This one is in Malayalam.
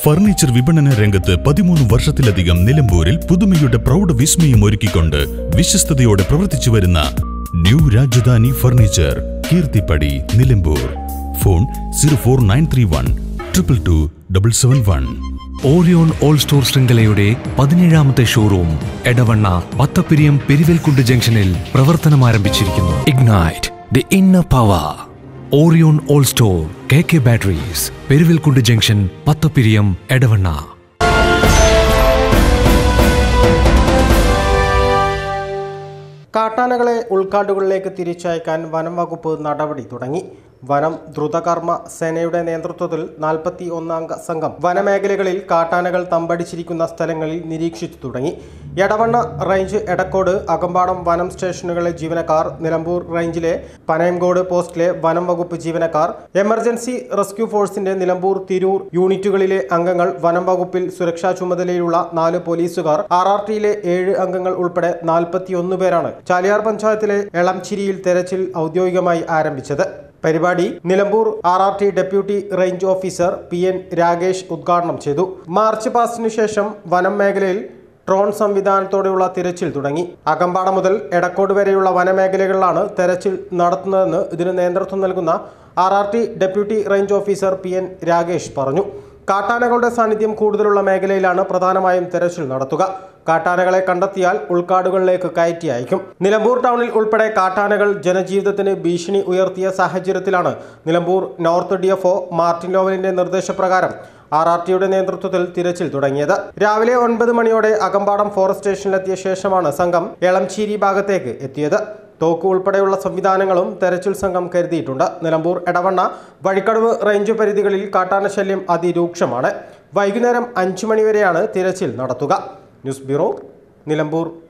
ഫർണിച്ചർ വിപണന രംഗത്ത് 13 വർഷത്തിലധികം നിലമ്പൂരിൽ പുതുമയുടെ പ്രൗഢ വിസ്മയം ഒരുക്കിക്കൊണ്ട് വിശ്വസ്തയോടെ പ്രവർത്തിച്ചു വരുന്ന new Rajadhani furniture, Keerthippadi, Nilambur. Phone 04931 222 Orion all store ശൃംഖലയുടെ 17ാമത്തെ ഷോറൂം എടവണ്ണ പത്തപ്പിരിയം പെരുവൽക്കുണ്ട് ജംഗ്ഷനിൽ പ്രവർത്തനം ആരംഭിച്ചിരിക്കുന്നു. Ignite the inner power. Orion all store, KK batteries, Peruvalkund junction, Pathappiriyam, Edavanna. കാട്ടാനകളെ ഉൾക്കാടുകളിലേക്ക് തിരിച്ചയക്കാൻ വനം വകുപ്പ് നടപടി തുടങ്ങി. വനം ദ്രുതകർമ്മ സേനയുടെ നേതൃത്വത്തിൽ 41 അംഗ സംഘം വനമേഖലകളിൽ കാട്ടാനകൾ തമ്പടിച്ചിരിക്കുന്ന സ്ഥലങ്ങളിൽ നിരീക്ഷിച്ചു തുടങ്ങി. എടവണ്ണ റേഞ്ച്, എടക്കോട്, അകമ്പാടം വനം സ്റ്റേഷനുകളിലെ ജീവനക്കാർ, നിലമ്പൂർ റേഞ്ചിലെ പനയംകോട് പോസ്റ്റിലെ വനം വകുപ്പ് ജീവനക്കാർ, എമർജൻസി റെസ്ക്യൂ ഫോഴ്സിന്റെ നിലമ്പൂർ, തിരൂർ യൂണിറ്റുകളിലെ അംഗങ്ങൾ, വനം വകുപ്പിൽ സുരക്ഷാ ചുമതലയുള്ള 4 പോലീസുകാർ, RRTയിലെ 7 അംഗങ്ങൾ ഉൾപ്പെടെ 41 പേരാണ് ചാലിയാർ പഞ്ചായത്തിലെ എളംചിരിയിൽ തെരച്ചിൽ ഔദ്യോഗികമായി ആരംഭിച്ചത്. പരിപാടി Nilambur RRT deputy range officer PN Rakesh ഉദ്ഘാടനം ചെയ്തു. മാർച്ച് പാസ്റ്റിനു ശേഷം വനം മേഖലയിൽ ഡ്രോൺ സംവിധാനത്തോടെയുള്ള തിരച്ചിൽ തുടങ്ങി. അകമ്പാടം മുതൽ എടക്കോട് വരെയുള്ള വനമേഖലകളിലാണ് തെരച്ചിൽ നടത്തുന്നതെന്ന് ഇതിന് നേതൃത്വം നൽകുന്ന RRT deputy range officer PN Rakesh പറഞ്ഞു. കാട്ടാനകളുടെ സാന്നിധ്യം കൂടുതലുള്ള മേഖലയിലാണ് പ്രധാനമായും തെരച്ചിൽ നടത്തുക. കാട്ടാനകളെ കണ്ടെത്തിയാൽ ഉൾക്കാടുകളിലേക്ക് കയറ്റി അയക്കും. നിലമ്പൂർ ടൗണിൽ ഉൾപ്പെടെ കാട്ടാനകൾ ജനജീവിതത്തിന് ഭീഷണി ഉയർത്തിയ സാഹചര്യത്തിലാണ് നിലമ്പൂർ നോർത്ത് DFO മാർട്ടിൻ ലോവലിന്റെ നിർദ്ദേശപ്രകാരം RRTയുടെ നേതൃത്വത്തിൽ തിരച്ചിൽ തുടങ്ങിയത്. രാവിലെ 9 മണിയോടെ അകമ്പാടം ഫോറസ്റ്റ് സ്റ്റേഷനിലെത്തിയ ശേഷമാണ് സംഘം എളംചേരി ഭാഗത്തേക്ക് എത്തിയത്. തോക്ക് ഉൾപ്പെടെയുള്ള സംവിധാനങ്ങളും തെരച്ചിൽ സംഘം കരുതിയിട്ടുണ്ട്. നിലമ്പൂർ, എടവണ്ണ, വഴിക്കടവ് റേഞ്ച് പരിധികളിൽ കാട്ടാന ശല്യം അതിരൂക്ഷമാണ്. വൈകുന്നേരം 5 മണിവരെയാണ് തിരച്ചിൽ നടത്തുക. News bureau, Nilambur.